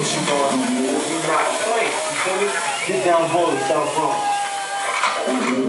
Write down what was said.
what you going on. You're not playing. You feel me? Get down, boy, South Bronx.